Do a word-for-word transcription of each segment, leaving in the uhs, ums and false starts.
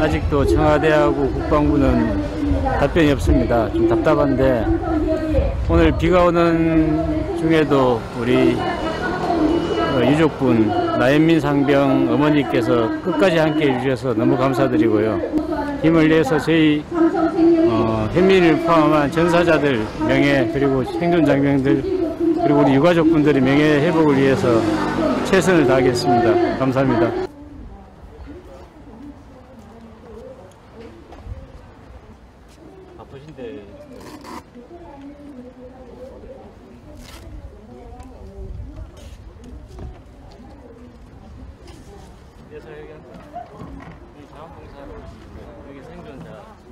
아직도 청와대하고 국방부는 답변이 없습니다. 좀 답답한데 오늘 비가 오는 중에도 우리 유족분 나연민 상병 어머니께서 끝까지 함께 해주셔서 너무 감사드리고요. 힘을 내서 저희 어, 현민을 포함한 전사자들 명예, 그리고 생존 장병들, 그리고 우리 유가족분들의 명예 회복을 위해서 최선을 다하겠습니다. 감사합니다. 바쁘신데 그래서 여기 이 자원봉사로 여기 생존자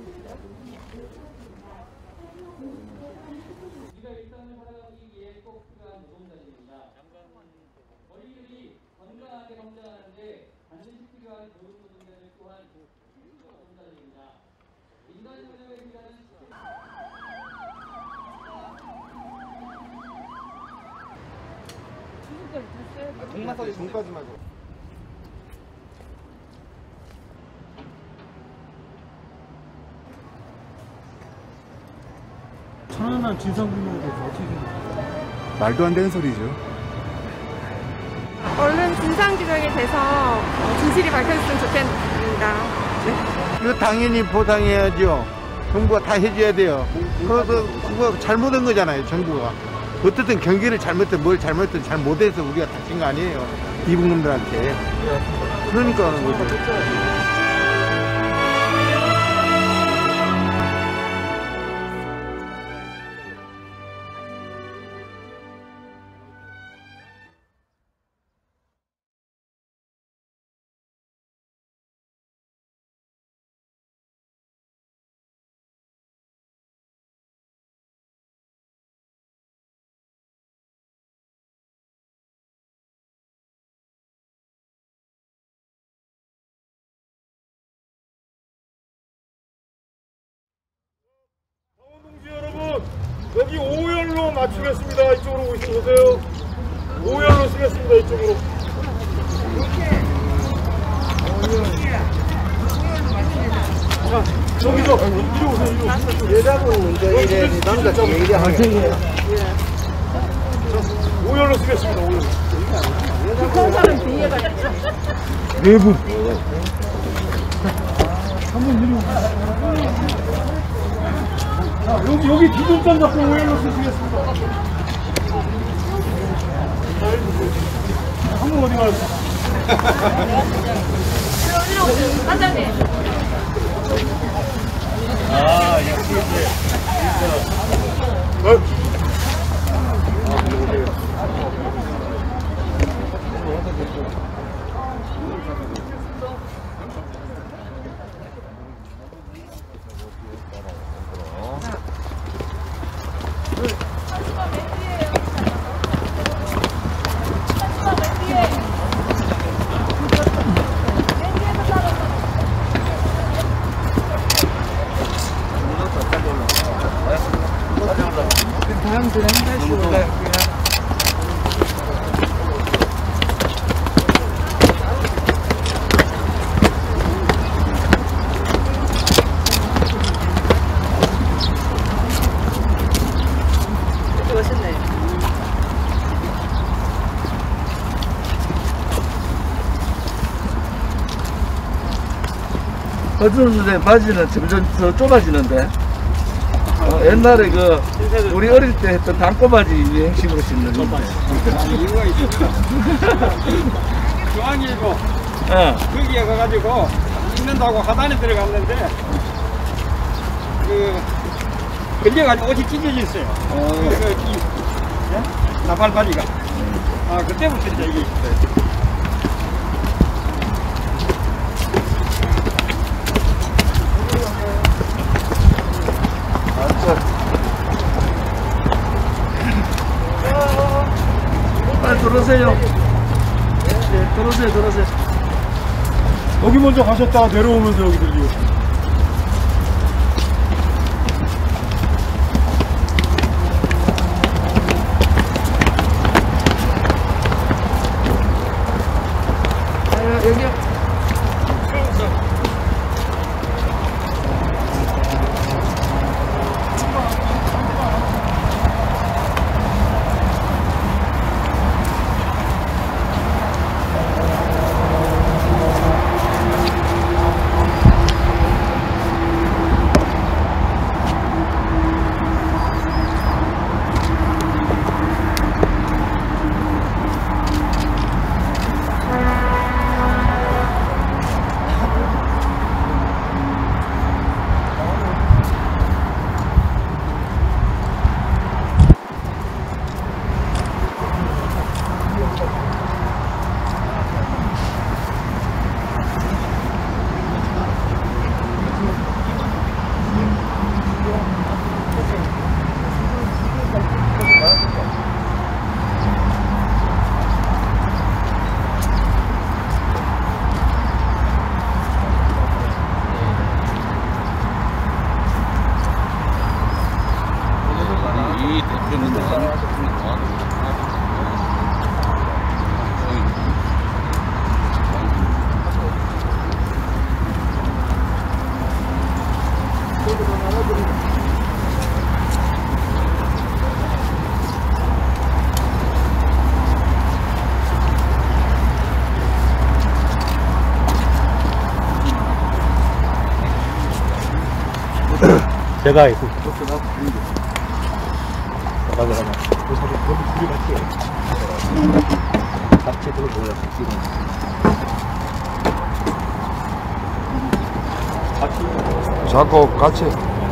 우리가 일상을 살아가기 위해 꼭 필요한 노동자들입니다. 저희들이 건강하게 성장하는데 반드시 필요한 교육 노동자들 또한 노동자들입니다. 인간 영역에 필요한 동마사지 종까지 말고. 천안함 진상규모에 대해서 어떻게 생각하세요? 말도 안 되는 소리죠. 얼른 진상규명이 돼서 진실이 밝혀졌으면 좋겠습니다. 네. 이거 당연히 보상해야죠. 정부가 다 해줘야 돼요. 그거, 그거 잘못한 거잖아요, 정부가. 어쨌든 경기를 잘못했든 뭘 잘못했든 잘못해서 우리가 다친 거 아니에요. 이북놈들한테. 그러니까 하는 거죠. 여기 오열로 맞추겠습니다. 이쪽으로 오세요. 오열로 쓰겠습니다. 이쪽으로. 자, 저기서 이리 오세요. 여자분 먼저 이래, 남자 좀 이래 하세요. 오열로 쓰겠습니다. 오열로. 내부. 한번 이리 오세요. 자, 여기, 여기 기존점 잡고 오열로 쓰시겠습니다. 한 분 어디 가세요? 반장님. 아, 역시 이제. 어? 사람들은 다시 올라갈게요. 허준 선생 바지는 점점 더 좁아지는데 어, 옛날에 그 우리 어릴 때 했던 단꼬바지 유행식으로 신는 이유가 있어. 중앙일보 어. 거기에 가가지고 읽는다고 하단에 들어갔는데 그 걸려가지고 옷이 찢어졌어요. 어. 그, 그, 이, 예? 나팔 바지가. 아 그때부터 이제 이게 있어요. 빨리 들어오세요. 네, 들어오세요, 들어오세요. 여기 먼저 가셨다가 내려오면서 여기 들리고. 아, 여기요. 제가 있고. 자꾸 같이.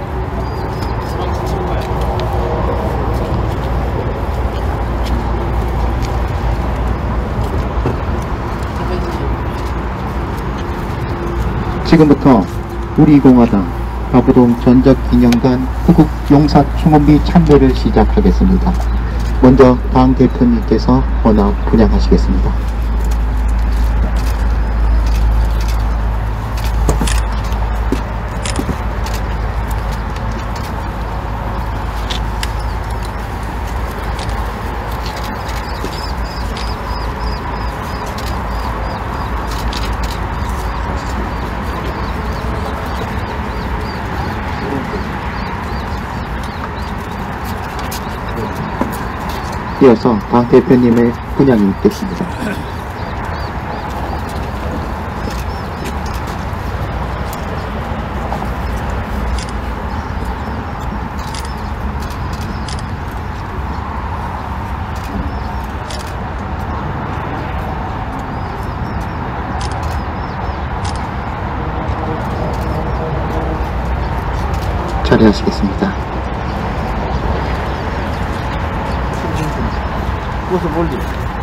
지금부터 우리 공화당 가부동 전적기념관 구국 용사 충원비 참배를 시작하겠습니다. 먼저 당 대표님께서 헌화 분양하시겠습니다. 이어서 당 대표님의 분양이 있겠습니다. 자리하시겠습니다. 꽃을 몰리.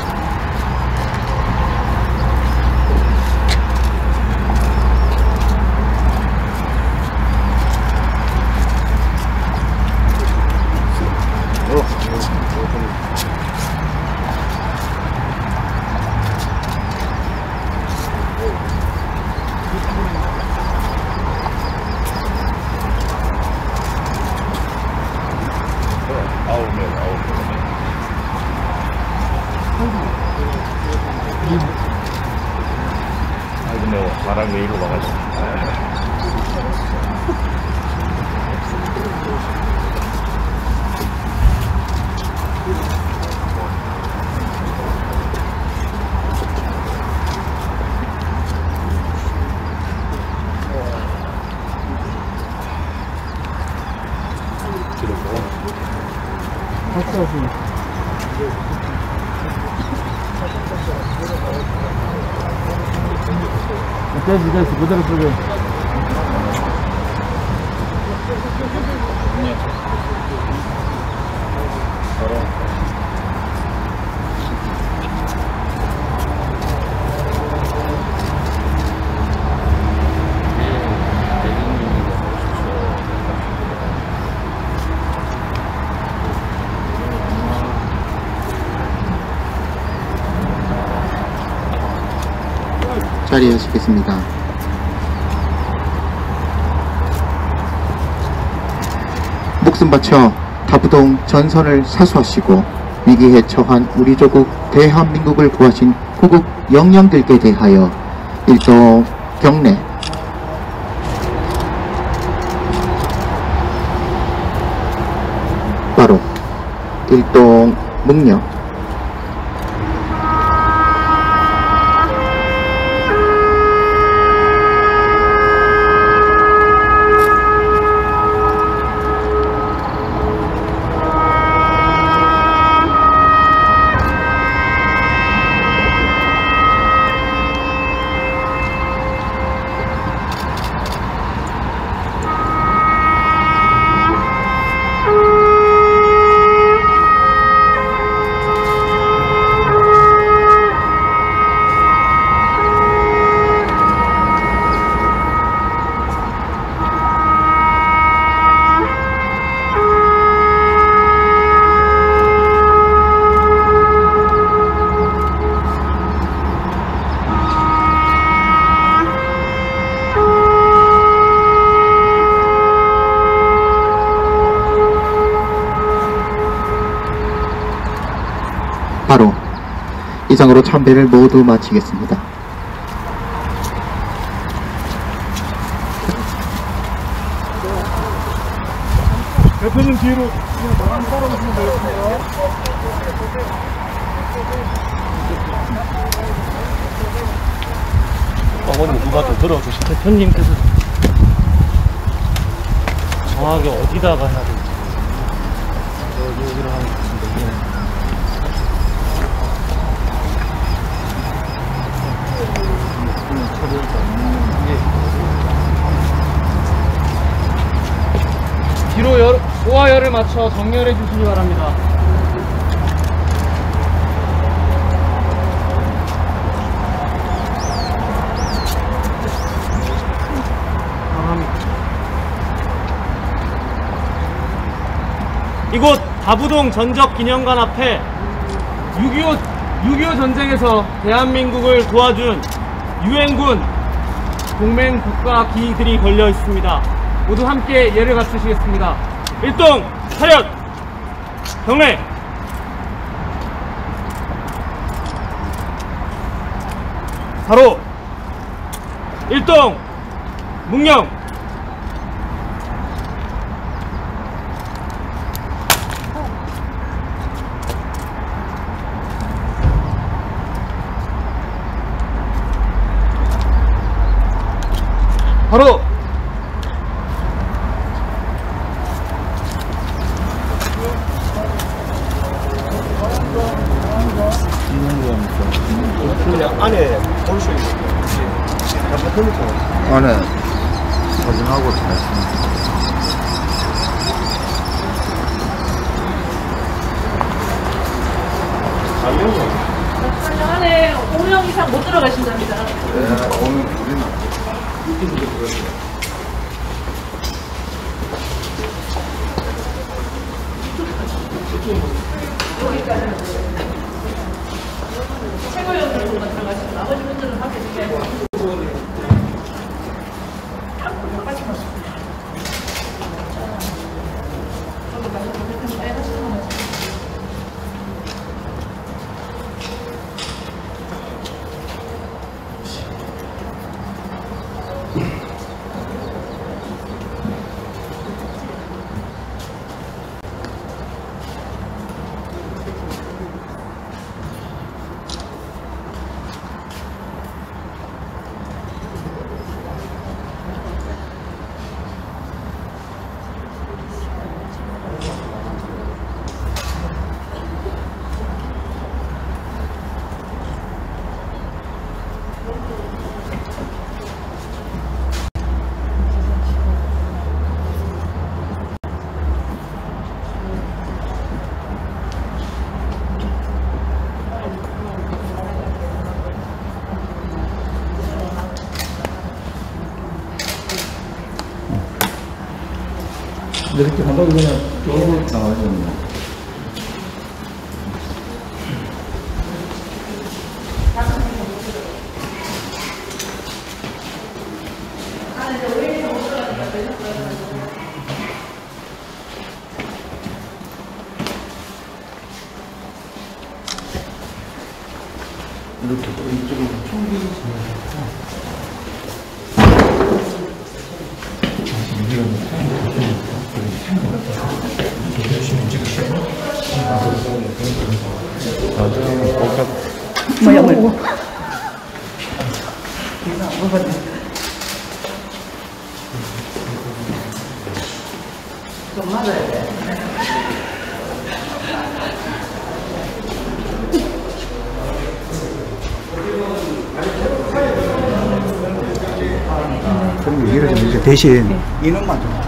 아이고 매워. 바람이 이리로 와가지고. 됐어, 됐어. 그대로 쏘게. 자리하시겠습니다. 목숨 바쳐 가부동 전선을 사수하시고 위기에 처한 우리 조국 대한민국을 구하신 구국 영령들께 대하여 일도 경례 바로 일동 묵념 바로 이상으로 참배를 모두 마치겠습니다. 대표님 뒤로 그냥 나랑 따라오시면 되겠습니다. 어머님 누가 좀 들어주시. 대표님께서 정확하게 어디다가 해야 될지 여기로 하는 것 같은데. 뒤로 열, 소화열을 맞춰 정렬해 주시기 바랍니다. 이곳 다부동 전적기념관 앞에 육이오, 육이오 전쟁에서 대한민국을 도와준 유엔군 동맹 국가 기들이 걸려 있습니다. 모두 함께 예를 갖추시겠습니다. 일동 차렷! 경례! 바로 일동 묵념! 바로 그냥 안에 볼 수 있어요. 안에 사진하고 다 있습니다. 안에 오 명 이상 못 들어가신답니다. 네, 오늘 우리는 최고위원들만 들어가시고 나머지 분들은 밖에 주세요. 이렇게 한다고 그냥 쪼고 나와요. 이렇게 또 이쪽으로 총기 뭐야 뭐야. 좀 맞아야 돼. 그럼 얘기를 좀 이제 대신 인원만 좀.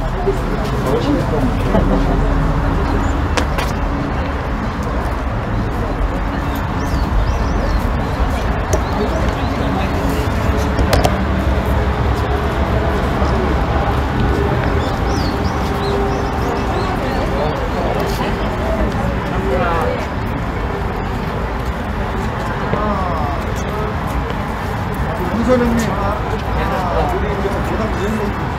선생님, 아, 우리 이제 보다 부장님.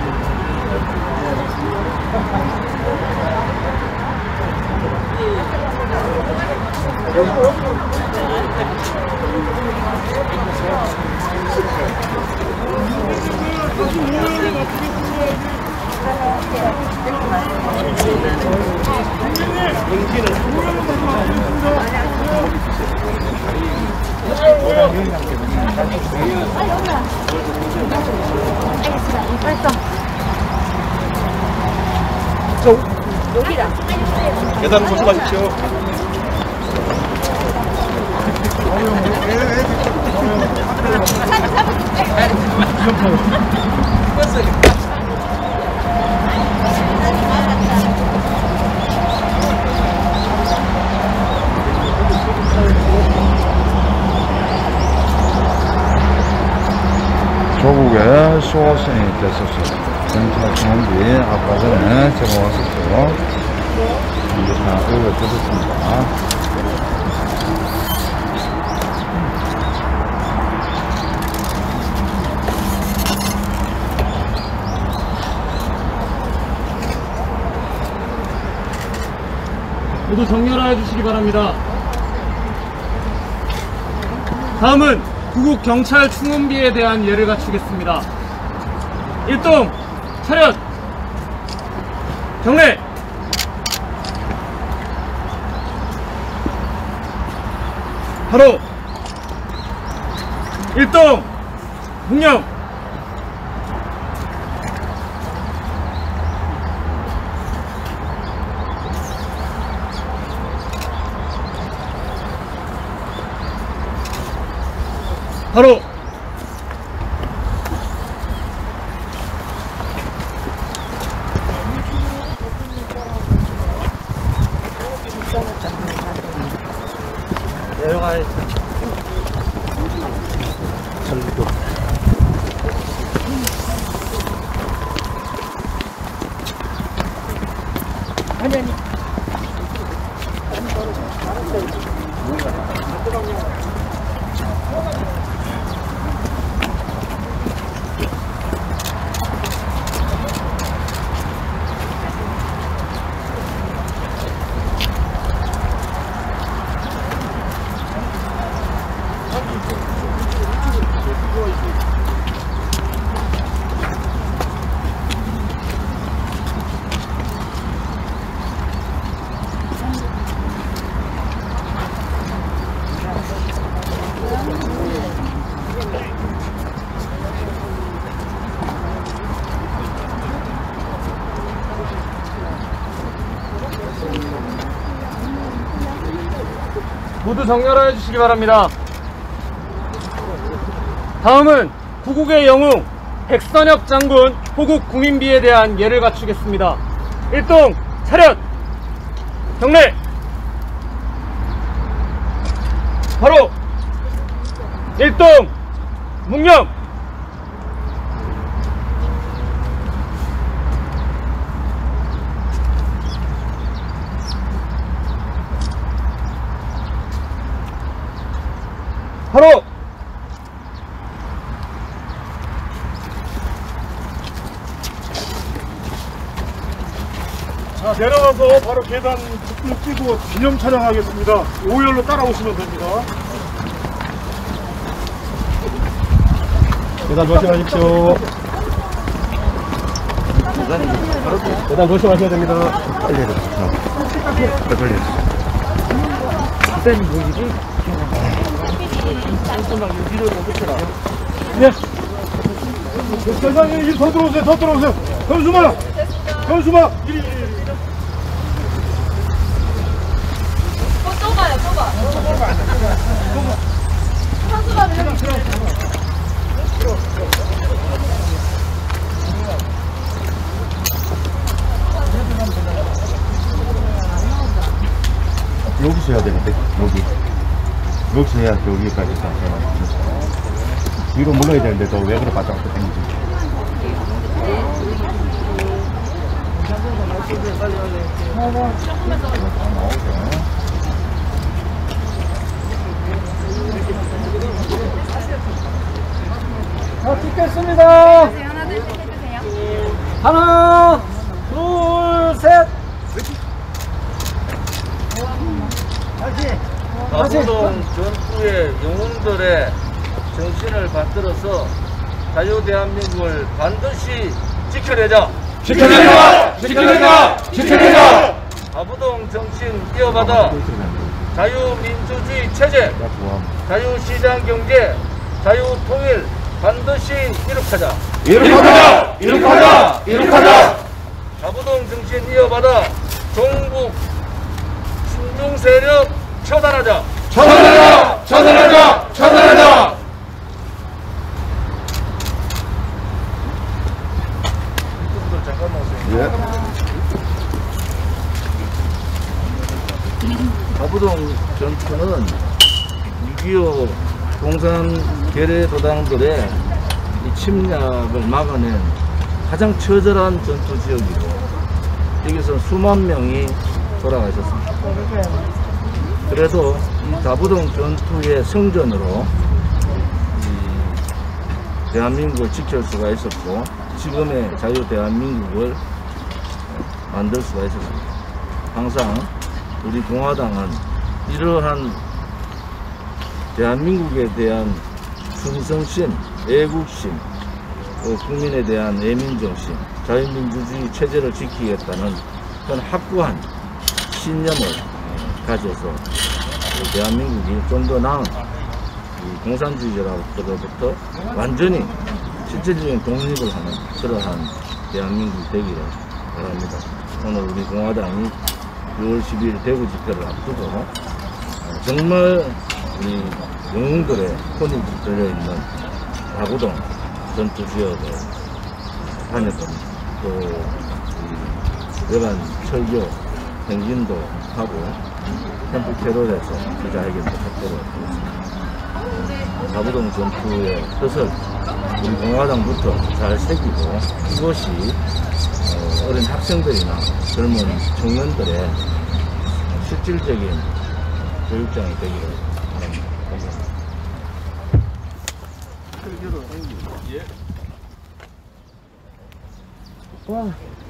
계단 조심하십시오. 조국의 수호성이 됐었어요. 경찰 중원비 아까 전에 제가 왔었어요. 이제 다 올려드렸습니다. 모두 정렬하여 주시기 바랍니다. 다음은 구국 경찰 충원비에 대한 예를 갖추겠습니다. 일동 차렷 경례. 바로 일동 묵념. 바로 내려가야 아니 아니. 모두 정렬하여 주시기 바랍니다. 다음은 구국의 영웅 백선엽 장군 호국 구민비에 대한 예를 갖추겠습니다. 일동 차렷 경례. 바로 일동 묵념. 바로 자, 내려가서 바로 계단 쭉 뛰고 기념 촬영하겠습니다. 오열로 따라오시면 됩니다. 계단 조심하십시오. 계단 조심하셔야 됩니다. 빨리 해라. 더 빨리 해라. 네. 세상에 일 더 들어오세요. 더 들어오세요. 현수마. 현수마. 이리, 이리, 이리. 또 가요, 또 가. 현수가 여기서 해야 되는데, 여기. 여기서 해야 여기까지 다 해야 위로 물러야 되는데, 너 왜 그래, 바짝 당기지? 자, 찍겠습니다. 하나, 둘, 셋. 다시. 다부동 전투의 영웅들의 정신을 받들어서 자유 대한민국을 반드시 지켜내자. 지켜내자! 지켜내자! 지켜내자! 다부동 정신 이어받아 자유민주주의 체제, 자유시장 경제, 자유통일 반드시 이룩하자. 이룩하자! 이룩하자! 이룩하자! 다부동 정신 이어받아 종북 신중 세력 처단하자. 처단하자! 처단하자! 처단하자! 다부동 전투는 육이오 공산 괴뢰 도당들의 이 침략을 막아낸 가장 처절한 전투 지역이고 여기서 수만 명이 돌아가셨습니다. 그래도 이 다부동 전투의 성전으로 이 대한민국을 지킬 수가 있었고 지금의 자유 대한민국을 만들 수가 있었습니다. 항상 우리 공화당은 이러한 대한민국에 대한 충성심, 애국심, 국민에 대한 애민정신, 자유민주주의 체제를 지키겠다는 그런 확고한 신념을 가져서 대한민국이 좀 더 나은 공산주의자로부터 완전히 실질적인 독립을 하는 그러한 대한민국이 되기를 바랍니다. 오늘 우리 공화당이 유월 십이일 대구 집회를 앞두고 정말 우리 영웅들의 혼이 들려있는 다부동 전투지역을 다녔던 또 외관 철교 행진도 하고 캠프 캐롤에서 기자회견도 갖도록 하겠습니다. 다부동 전투의 뜻을 우리 공화당부터 잘 새기고 이것이 어린 학생들이나 젊은 청년들의 실질적인 교육장이 되기를 바랍니다. 예. 와.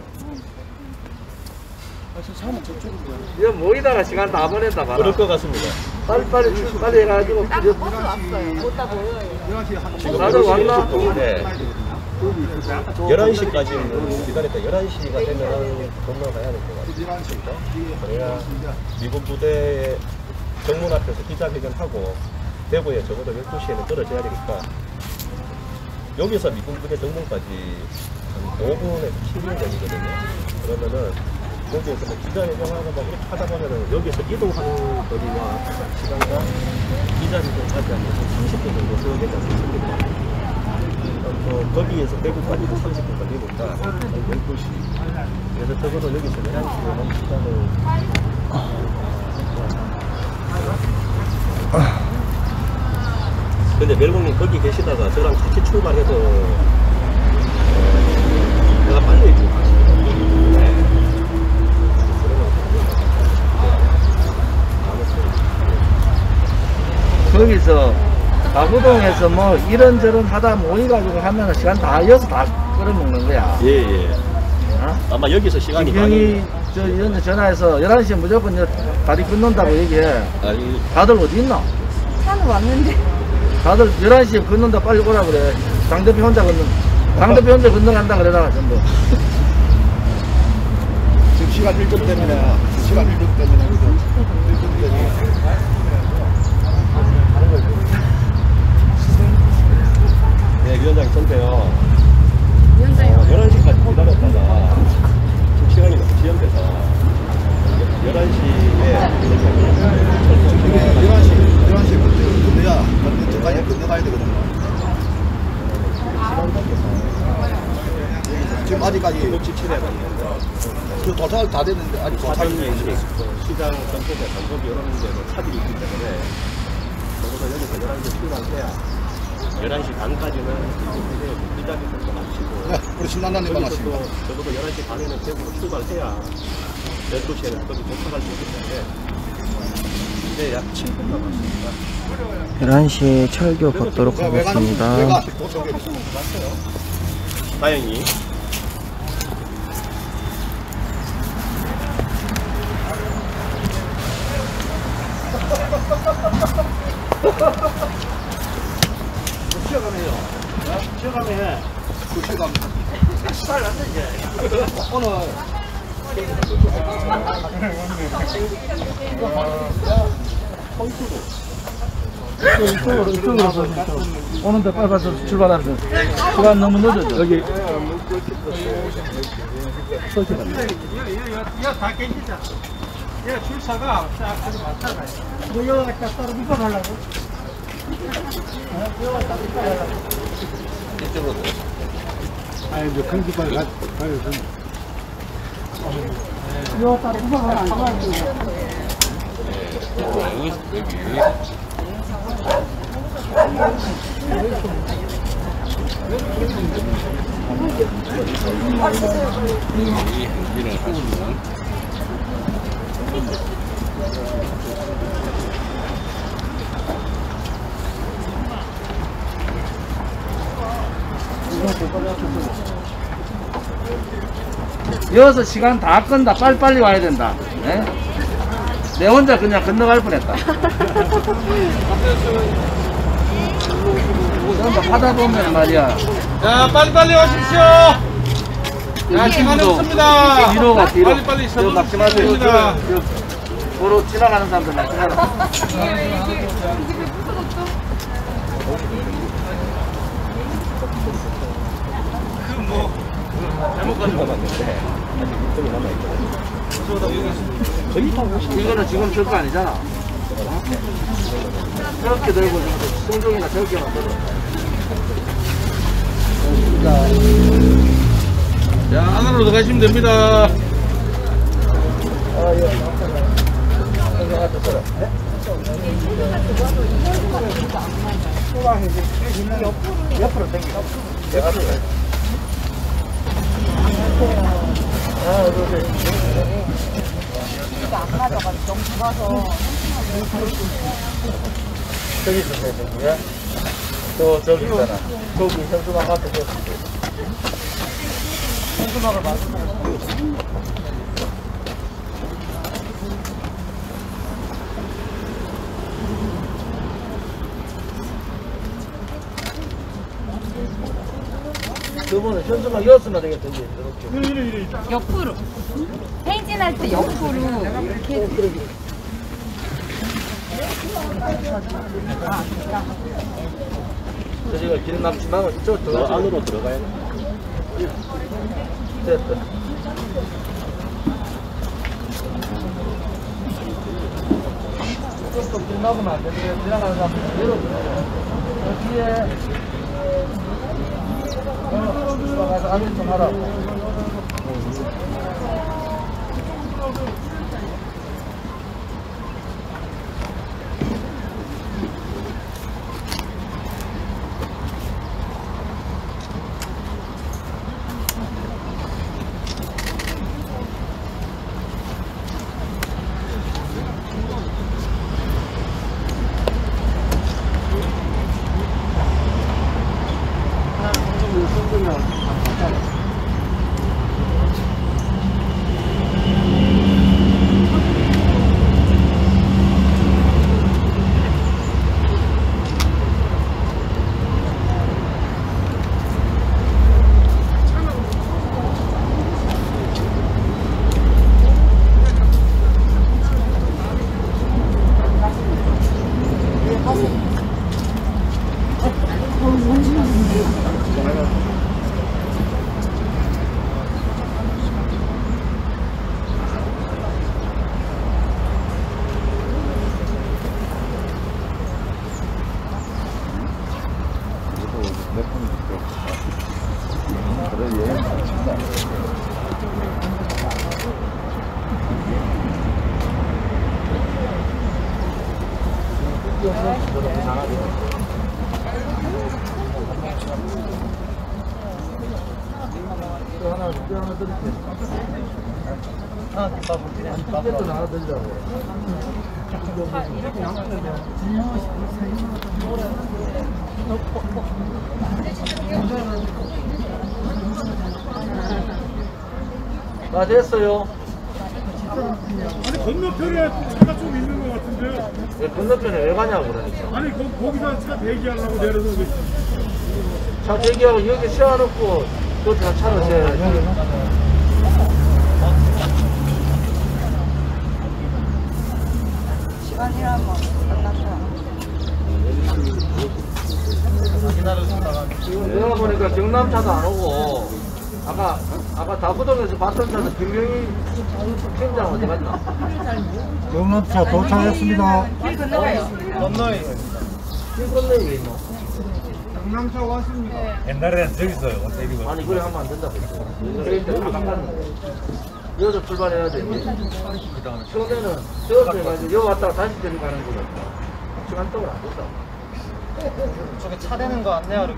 이거 모이다가 시간 다 보낸다 봐라. 그럴 것 같습니다. 빨리 빨리 출 빨리 해가지고. 딱 버스 왔어요. 못 다 보여요. 다들 왔나? 네. 열한 시까지는 기다렸다. 열한 시가 되면 건너가야 될 것 같습니다. 그래야 미군 부대 정문 앞에서 기자회견하고 대구에 적어도 열두 시에는 떨어져야 되니까 여기서 미군 부대 정문까지 한 오 분에서 십 분 걸리거든요. 그러면은 여기에서 뭐 기자회견하고 막 이렇게 하다 보면은 여기서 이동하는 거리와 시간과 기자회견까지 한 삼십 분 정도 소요되지 않습니까? 어, 거기에서 대구까지도 삼십 분 걸리니까 열두 시. 그래서 적어도 여기서 열한 시에 한 시간을. 근데 멜봉님 거기 계시다가 저랑 같이 출발해도 어, 내가 빨리 해주고. 거기서 다부동에서 뭐 이런저런 하다 모여가지고 하면 시간 다 이어서 다 끌어먹는 거야. 예, 예. 어? 아마 여기서 시간이 형이 저 이런 전화해서 열한 시에 무조건 여 다리 끊는다고 얘기해. 아니, 다들 어디 있나? 차는 왔는데. 다들 열한 시에 끊는다 빨리 오라 그래. 당대표 혼자 걷는, 당대표 혼자 건너간다 그래라 전부. 지금 시간 일 분 때문에, 시간 일 분 때문에, 일 분 때문에. 네, 위원장님 전데요. 위원장님. 어, 열한 시까지 기다렸다가 지금 시간이 너무 지연돼서 열한 시에 열한 시, 열한 시에 건너야, 건너가야, 건너가야 되거든요. 지금 아직까지 육십칠에 갔는데 그 도착 다 됐는데 아직 도착이 시장 전체에 전국이 여러 군데로 차들이 있기 때문에 적어도 여기서 열한 시에 출발해야 열한 시 반까지는 기자회견도 마치고 네, 우리 신난다님 반갑습니다. 적어도 열한 시 반에는 대구로 출발해야 열두 시에는 거기 도착할 수 있기 때문에 이제 약 칠 분 남았습니다. 열한 시에 철교 걷도록 하겠습니다. 다행히 쉬어가네요. 쉬어가네. 쉬어가면. 쌀 안돼 이제. 오늘. 이쪽으로 이쪽으로 오는데 빨리 가서 출발하면 시간 너무 늦어져. 여기 이거 다 깨지자. 얘 출사가 싹 하지 마찬가지. 너 여기 갖다 따로 묶어달라고? 이쪽으로. 아니, 이제 큰 깃발 가, 가요, 좀. 이거 따로 묶어달라고. 여기, 여기. 이런 하시면 여기서 시간 다 끈다. 빨리빨리 와야 된다. 네? 내 혼자 그냥 건너갈 뻔했다. 하다 보면 말이야. 자, 빨리빨리 오십시오. 야, 시간이 없습니다. 뒤로가 뒤로. 빨리빨리 저 막지 마세요. 저, 저, 도로 지나가는 사람들 막지 마라. 잘못 가는 거 맞는데 아직 이쪽이 남아있거든. 이거는 지금 저거 아니잖아. 저렇게 들고 승종이나 저렇게만 들어. 자, 안으로 들어가시면 됩니다. 아, 예. 옆으로 당겨. 옆으로. 아, 그러게. 이게 안 맞아가지고 너무 좋아서. 저기 있었어요, 저기야. 저, 저기 있잖아. 거기 현수막 앞에 저. 현수막을 맞으면. 저번에 현수막 이었으면 되겠다, 이제. 이렇게. 옆으로. 행진할 때 옆으로 이렇게. 저기가 길 막지만 이쪽 더 안으로 들어가야 돼. 됐다. 조금 길 막으면 안 되는데 지나가는 사람들 열어줘요. 뒤에 어, 가서 안전 좀 하라고. 다 됐어요. 아니, 건너편에 차가 좀 있는 것 같은데. 왜 건너편에 왜 가냐고 그러니까. 아니 거, 거기서 차 대기하려고 내려서 그랬지. 차 대기하고 여기 세워놓고 그것도 차를 세워야지. 시간이라면 끝났어. 내가 보니까 경남차도 안 오고 아까 아까 다부동에서 봤던 차도 김경희 팀장 어디 갔나? 경남차 도착했습니다. 길 건너가요. 건너에 길 건너에 왜 있노? 경남차 왔습니다. 옛날에는 저기서 데리고 아니 그래 하면 안 된다고 했어. 그래 이제 다 갔는데 여기서 출발해야 돼. 처음에는 저기서 해가지고 여기 왔다가 다시 데려가는 거다. 시간 동안 안 된다. 저게 차 대는 거 안내하러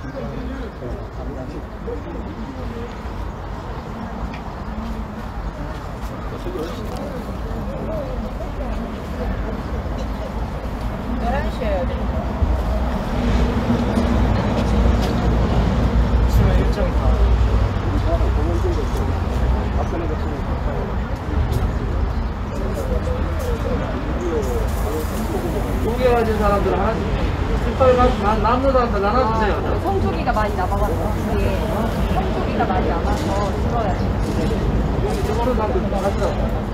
열한 시에 해야 돼. 치면 일정이 다 두 개 가진 사람들은 하나씩 깃발 가 남는 사람들 나눠주세요. 성조기가 많이 남아가지고 이게 성조기가 많이 남아서 들어야지. 저거는 사람들 다 하시라고.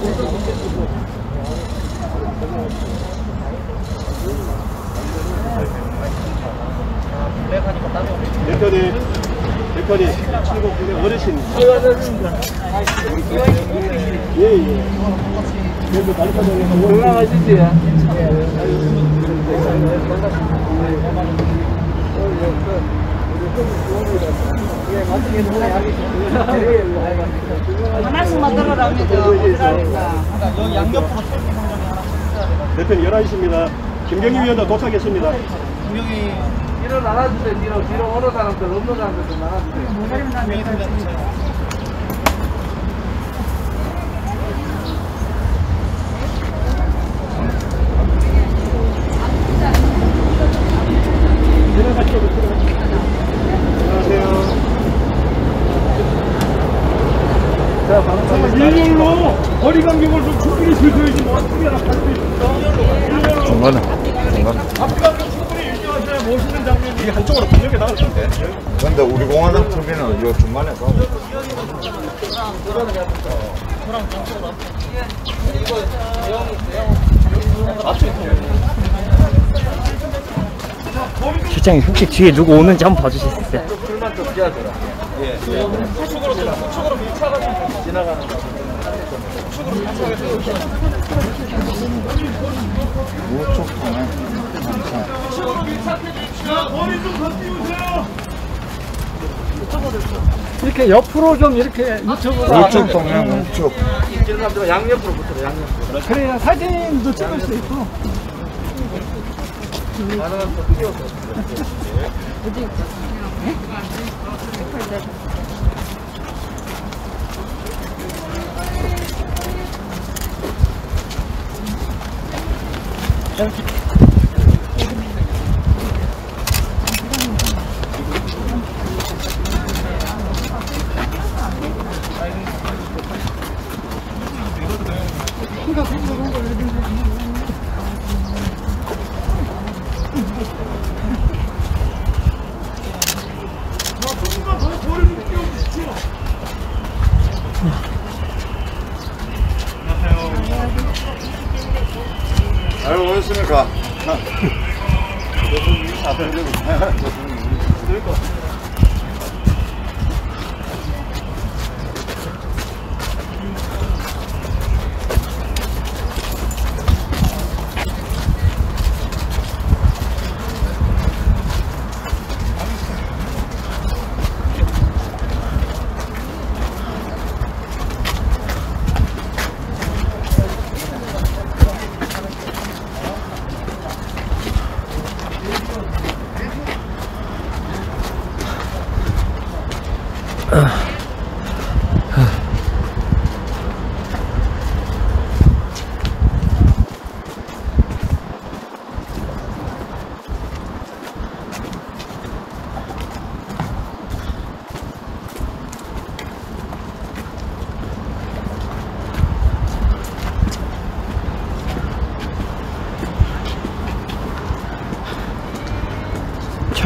블랙하니까 땀이 없네. 대표님 대표님 칠십 분의 어르신 예예 그래도 말파동에서 올라가시지. 하나씩만 들어라면 어떡하니까. 여기 양옆으로 셀프 공정이 하나 대표님 열한 시입니다. 김경희 위원장 도착했습니다. 분명히 뒤로 나눠주세요. 뒤로 뒤로 오는 사람들 없는 사람들 좀 나눠주세요. 일렬로 거리 간격을 좀 충분히 지켜야지 뭐 어떻게 할수 있어? 중간에 중간에 앞 간격 충분히 유지하셔야 멋있는 장면이 이게 한쪽으로 분명히 나올 텐데. 근데 우리 공화당 투비는 요 중간에 가고 실장님 혹시 뒤에 누구 오는지 한번 봐주실 수 있어요? 불만 좀 피하더라. 예. 우측으로 좀 우측으로 밀착하면 지나가는 거. 우측으로 밀착해서 우측 방향 우측으로 밀착해 주시고 머리 좀 더 띄우세요. 이렇게 옆으로 좀 이렇게 유튜브로 우측 방향 우측 이런 사람들은 양옆으로 붙어요. 양옆으로. 그래야 사진도 찍을 수 있고. 가능한 또 끼워서. 잘 오셨습니까?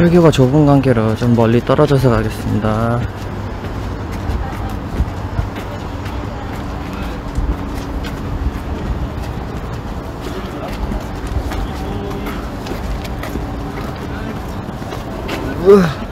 철교가 좁은 관계로 좀 멀리 떨어져서 가겠습니다. 으아.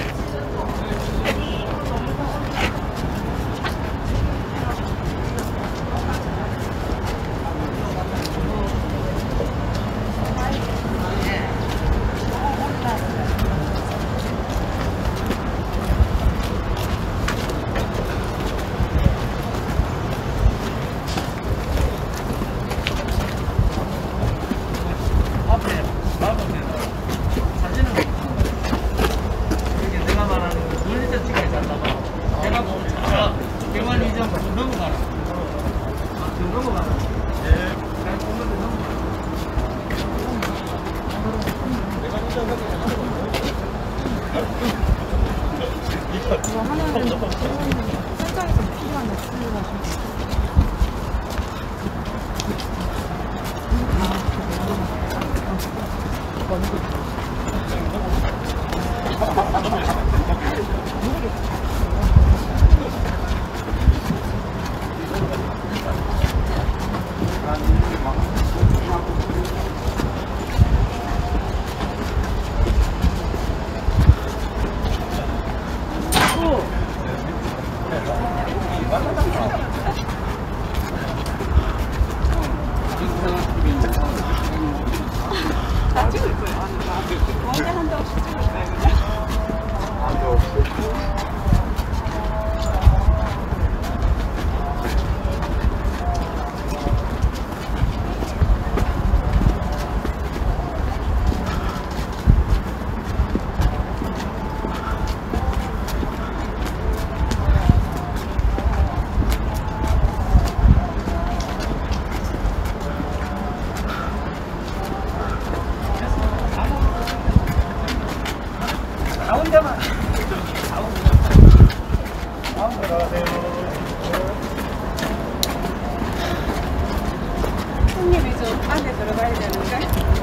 손님이 좀 안에 들어가야 되는데.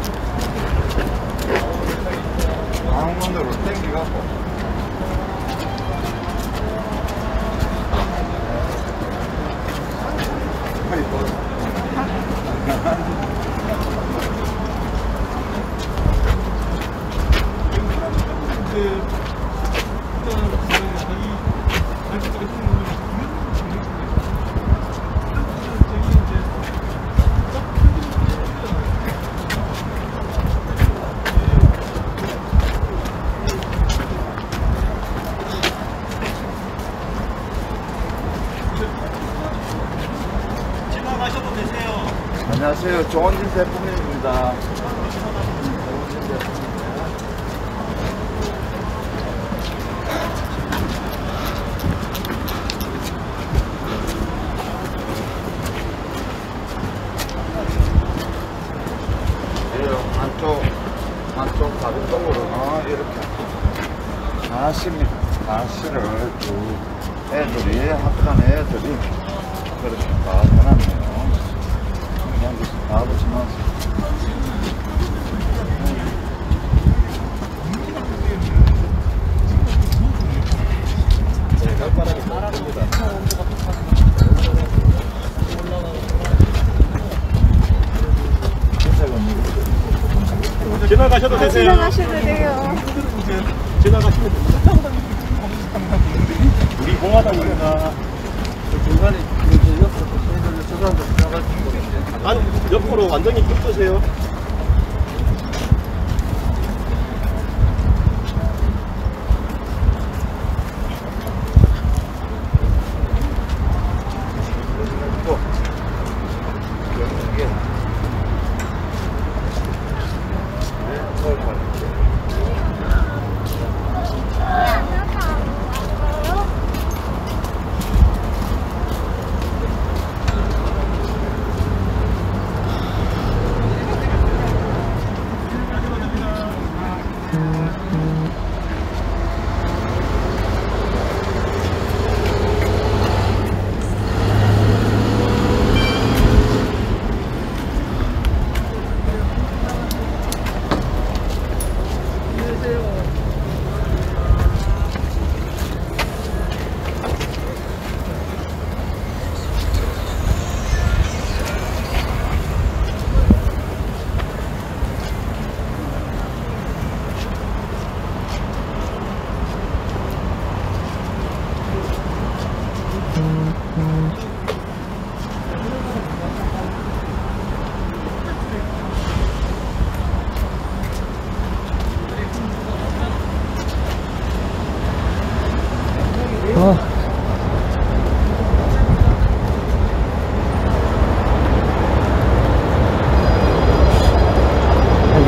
강원으로 땡기갖고. 안녕하세요. 조원진 대표님입니다. 한쪽, 한쪽 가격적으로, 어, 이렇게. 다시입니다. 다시를 쭉 애들이, 학교단 애들이 그렇게 다 해놨네요. 다 붙이면 지나가셔도 되세요. 지나가셔도 돼요. 지나가시면 됩니다. 우리 공화당입니다. 중간에 옆으로 저 사람들 지나갈 수 있는데. 아, 옆으로 완전히 겹쳐세요.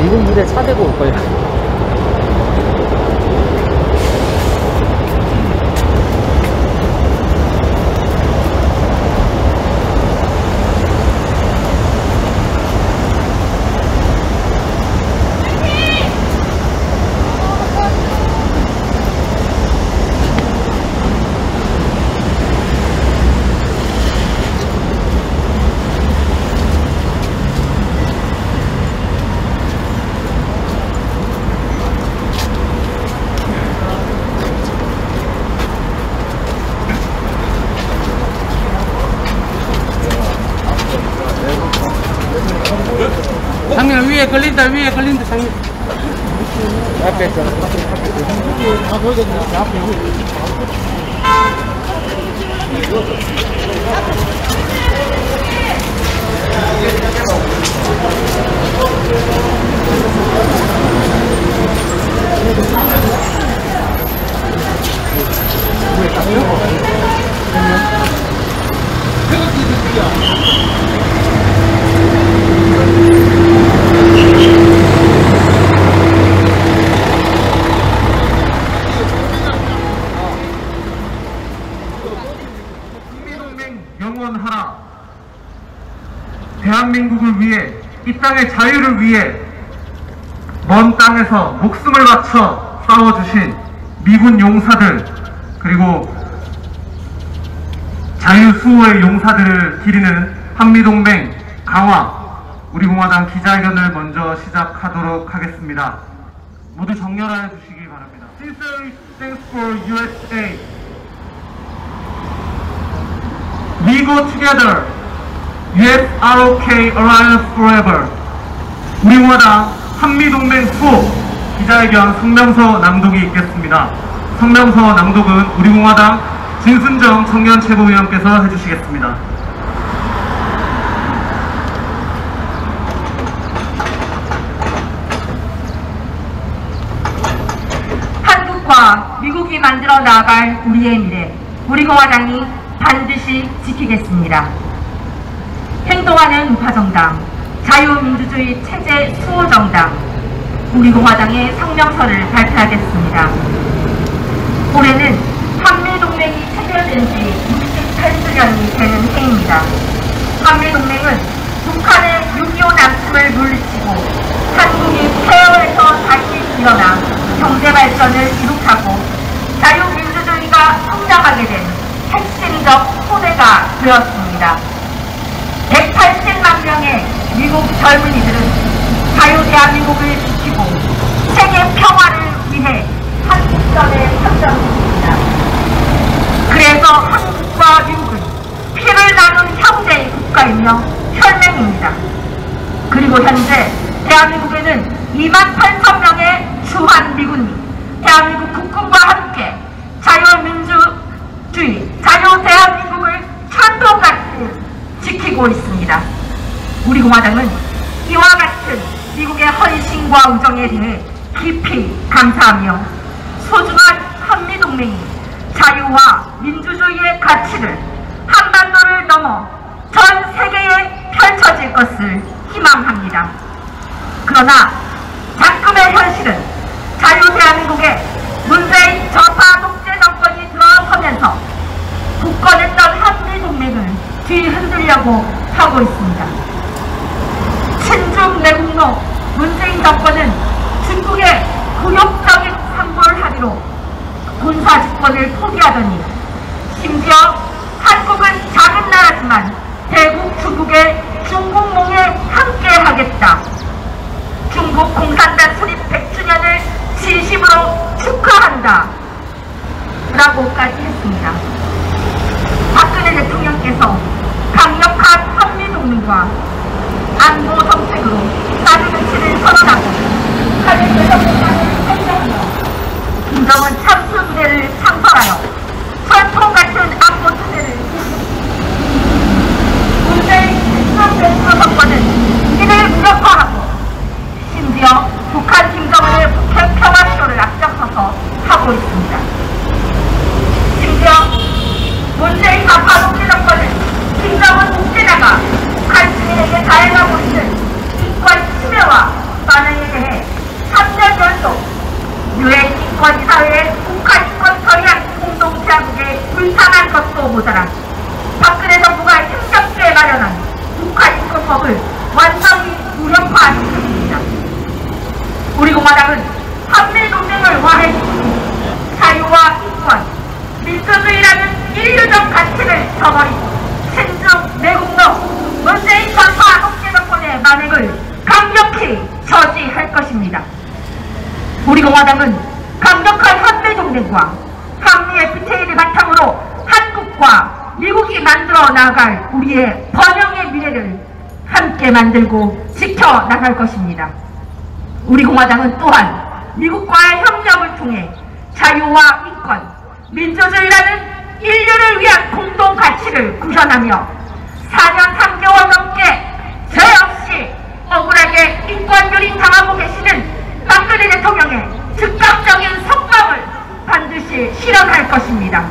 미군 부대 차 대고 올 거예요. 상민아 위에 걸린다 위에 걸린다 상민 앞에 있어 영원하라. 대한민국을 위해, 이 땅의 자유를 위해 먼 땅에서 목숨을 바쳐 싸워주신 미군 용사들, 그리고 자유수호의 용사들을 기리는 한미동맹 강화 우리공화당 기자회견을 먼저 시작하도록 하겠습니다. 모두 정렬해 주시기 바랍니다. Sincerely thanks for U S A. We go together. U S R O K Alliance Forever. 우리공화당 한미동맹 수호 기자회견 성명서 낭독이 있겠습니다. 성명서 낭독은 우리공화당 진순정 청년 최고위원께서 해주시겠습니다. 한국과 미국이 만들어 나아갈 우리의 미래, 우리공화당이 반드시 지키겠습니다. 행동하는 우파정당, 자유민주주의 체제 수호정당, 우리공화당의 성명서를 발표하겠습니다. 올해는 한미동맹이 체결된 지 육십팔 주년이 되는 해입니다. 한미동맹은 북한의 육이오 남침을 물리치고 한국이 폐허에서 다시 일어나 경제발전을 이룩하고 자유민주주의가 성장하게 된 핵심적 토대가 되었습니다. 백팔십만 명의 미국 젊은이들은 자유 대한민국을 지키고 세계 평화를 위해 한국전에 선정했습니다. 그래서 한국과 미국은 피를 나눈 형제의 국가이며 혈맹입니다. 그리고 현재 대한민국에는 이만 팔천 명의 주한미군이 대한민국 국군과 함께 자유민주주의, 자유 대한민국을 천동같이 지키고 있습니다. 우리공화당은 이와 같은 미국의 헌신과 우정에 대해 깊이 감사하며 소중한 한미동맹이 자유와 민주주의의 가치를 한반도를 넘어 전 세계에 펼쳐질 것을 희망합니다. 그러나 작금의 현실은 자유 대한민국에 문재인 저파 독재 정권이 들어서면서 굳건했던 한미동맹을 뒤흔들려고 하고 있습니다. 친중 내국노 문재인 정권은 중국의 굴욕적인 상벌하기로 군사 집권을 포기하더니 심지어 한국은 작은 나라지만 대국 중국의 중국몽에 함께하겠다, 중국 공산당 수립 백 주년을 진심으로 축하한다 라고까지 했습니다. 박근혜 대통령께서 강력한 한미동맹과 안보 정책으로 사드배치를 선언하고 한일 대정부만을 설정하며 김정은 참수부대를 창설하여 철통같은 안보 체제를 문재인 친정대표 정권은 이를 무력화하고 심지어 북한 김정은의 북핵 평화쇼를 앞장서서 하고 있습니다. 심지어 문재인 좌파 독재 정권은 김정은 독재자가 북한 주민에게 가해하고 있는 인권 침해와 반응에 대해 민주주의권 사회의 국가인권 서리한 공동제약국에 불탄한 것도 모자라 박근혜 정부가 힘겹게 마련한 국가인권법을 완전히 무력화하는 것입니다. 우리 공화당은 한미동맹을 와해시키고 자유와 인권, 민주주의라는 인류적 가치를 저버리고 친중 매국노 문재인 좌파 독재 정권의 만행을 강력히 저지할 것입니다. 우리 공화당은 강력한 한미동맹과 한미 에프티에이를 바탕으로 한국과 미국이 만들어 나갈 우리의 번영의 미래를 함께 만들고 지켜나갈 것입니다. 우리 공화당은 또한 미국과의 협력을 통해 자유와 인권, 민주주의라는 인류를 위한 공동 가치를 구현하며 사 년 삼 개월 넘게 죄 없이 억울하게 인권유린 당하고 계시는 박근혜 대통령의 즉각적인 석방을 반드시 실현할 것입니다.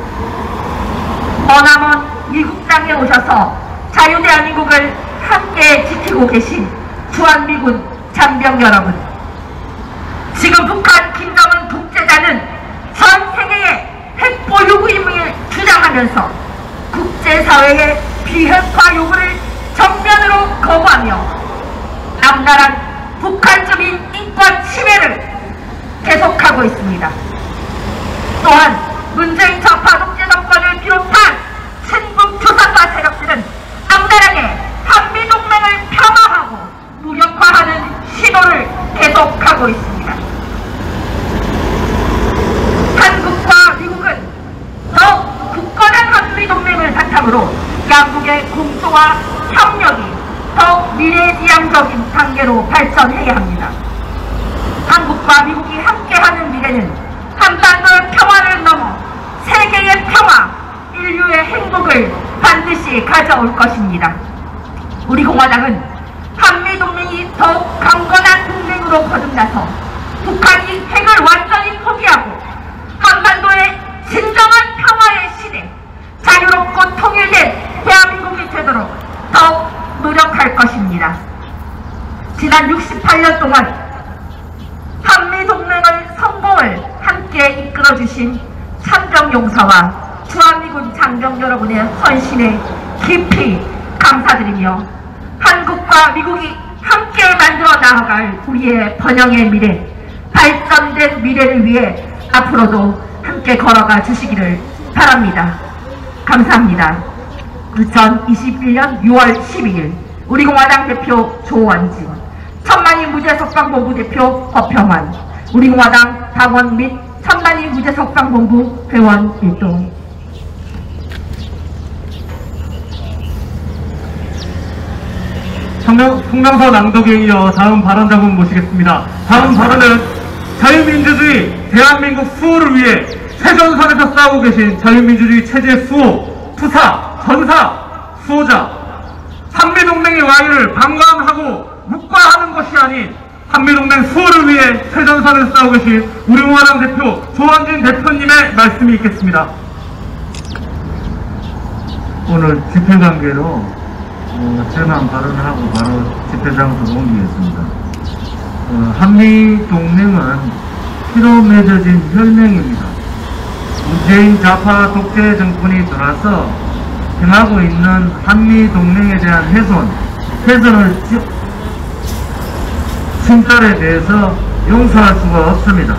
머나먼 미국 땅에 오셔서 자유대한민국을 함께 지키고 계신 주한미군 장병 여러분, 지금 북한 김정은 독재자는 전 세계의 핵보유국임을 주장하면서 국제사회의 비핵화 요구를 정면으로 거부하며 악랄한 북한 주민 인권 침해를 계속하고 있습니다. 또한 문재인 좌파 독재 정권을 비롯한 친북 조선파 세력들은 악랄하게 한미동맹을 폄하하고 무력화하는 시도를 계속하고 있습니다. 한국과 미국은 더욱 굳건한 한미동맹을 바탕으로 양국의 공조와 협력이 더욱 미래지향적인 단계로 발전해야 합니다. 한국과 미국이 함께하는 미래는 한반도의 평화를 넘어 세계의 평화, 인류의 행복을 반드시 가져올 것입니다. 우리 공화당은 한미동맹이 더욱 강건한 동맹으로 거듭나서 북한이 핵을 완전히 포기하고 한반도의 진정한 평화의 시대, 자유롭고 통일된 대한민국이 되도록 더욱 노력할 것입니다. 지난 육십팔 년 동안 한미동맹을 성공을 함께 이끌어주신 참정용사와 주한미군 장병 여러분의 헌신에 깊이 감사드리며 한국과 미국이 함께 만들어 나아갈 우리의 번영의 미래, 발전된 미래를 위해 앞으로도 함께 걸어가 주시기를 바랍니다. 감사합니다. 이천이십일 년 유월 십이일 우리 공화당 대표 조원진, 천만인 무죄석방본부 대표 허평환, 우리 공화당 당원 및 천만인 무죄석방본부 회원 일동. 성명서 낭독에 이어 다음 발언자분 모시겠습니다. 다음 발언은 자유민주주의 대한민국 수호를 위해 최전선에서 싸우고 계신 자유민주주의 체제 수호, 투사, 전사, 수호자, 한미동맹의 와해를 방관하고 묵과하는 것이 아닌 한미동맹 수호를 위해 최전선에서 싸우고 계신 우리 공화당 대표 조원진 대표님의 말씀이 있겠습니다. 오늘 집회관계로 어, 저만 발언하고 바로 집회장소로 옮기겠습니다. 어, 한미동맹은 피로 맺어진 혈맹입니다. 문재인 좌파 독재 정권이 들어와서 행하고 있는 한미동맹에 대한 훼손, 훼손을 침탈에 대해서 용서할 수가 없습니다.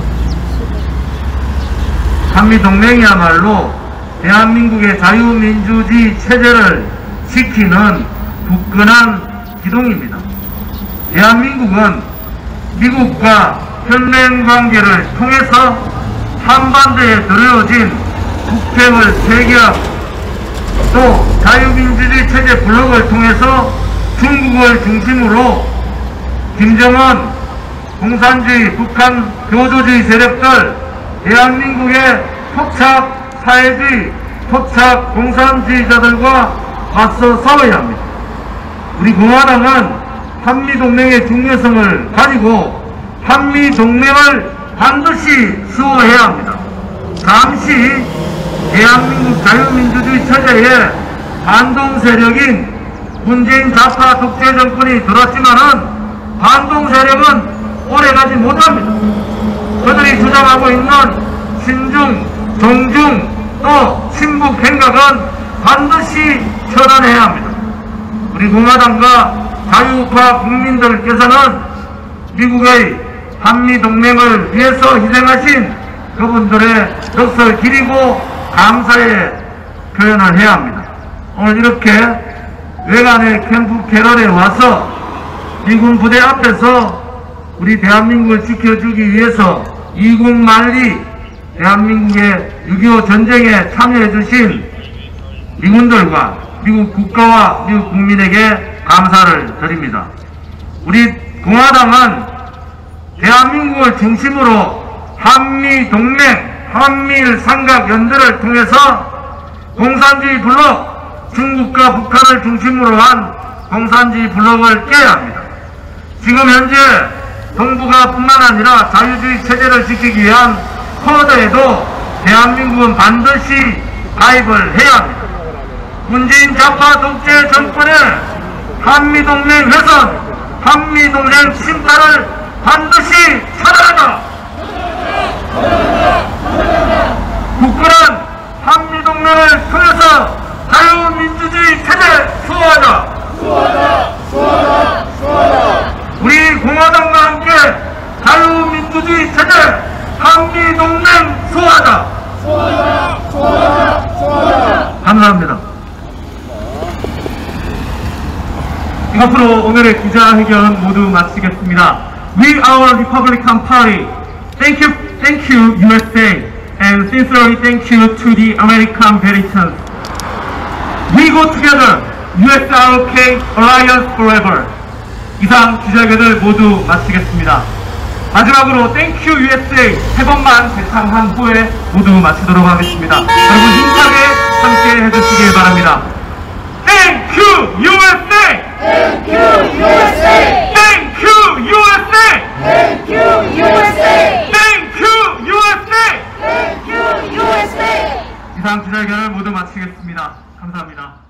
한미동맹이야말로 대한민국의 자유민주주의 체제를 지키는 굳건한 기둥입니다. 대한민국은 미국과 혈맹관계를 통해서 한반도에 들여오진 북핵을 폐기하고 또 자유민주주의 체제 블록을 통해서 중국을 중심으로 김정은, 공산주의, 북한 교조주의 세력들, 대한민국의 토착 사회주의, 토착 공산주의자들과 맞서 싸워야 합니다. 우리 공화당은 한미동맹의 중요성을 가지고 한미동맹을 반드시 수호해야 합니다. 잠시 대한민국 자유민주주의 체제에 반동 세력인 문재인 좌파 독재 정권이 들었지만은 반동 세력은 오래가지 못합니다. 그들이 주장하고 있는 신중, 정중, 또 친북 행각은 반드시 처단해야 합니다. 우리 공화당과 자유우파 국민들께서는 미국의 한미동맹을 위해서 희생하신 그분들의 넋을 기리고 감사의 표현을 해야 합니다. 오늘 이렇게 외관의 캠프 캐럴에 와서 미군 부대 앞에서 우리 대한민국을 지켜주기 위해서 이국 만리 대한민국의 육이오 전쟁에 참여해 주신 미군들과 미국 국가와 미국 국민에게 감사를 드립니다. 우리 공화당은 대한민국을 중심으로 한미동맹, 한미일 삼각연대를 통해서 공산주의 블록, 중국과 북한을 중심으로 한 공산주의 블록을 깨야 합니다. 지금 현재 동북아 뿐만 아니라 자유주의 체제를 지키기 위한 쿼드에도 대한민국은 반드시 가입을 해야 합니다. 문재인 좌파 독재 정권의 한미동맹 훼손, 한미동맹 침탈을 반드시 차단하자. 국군은 한미동맹을 통해서 자유민주주의 체제 수호하자. 수호하자. 수호하자. 수호하자. 우리 공화당과 함께 자유민주주의 체제 한미동맹 수호하자. 수호하자. 수호하자. 수호하자. 감사합니다. 이것으로 오늘의 기자회견 모두 마치겠습니다. We are Republican Party. Thank you, thank you U S A, and sincerely thank you to the American veterans. We go together. U S R K Alliance Forever. 이상 기자회견을 모두 마치겠습니다. 마지막으로 Thank you U S A 세 번만 대탕한 후에 모두 마치도록 하겠습니다. 여러분 힘차게 함께 해주시길 바랍니다. Thank you U S A! Thank you U S A! Thank you U S A! Thank you U S A! Thank you U S A! Thank you U S A! 이상 기자회견을 모두 마치겠습니다. 감사합니다.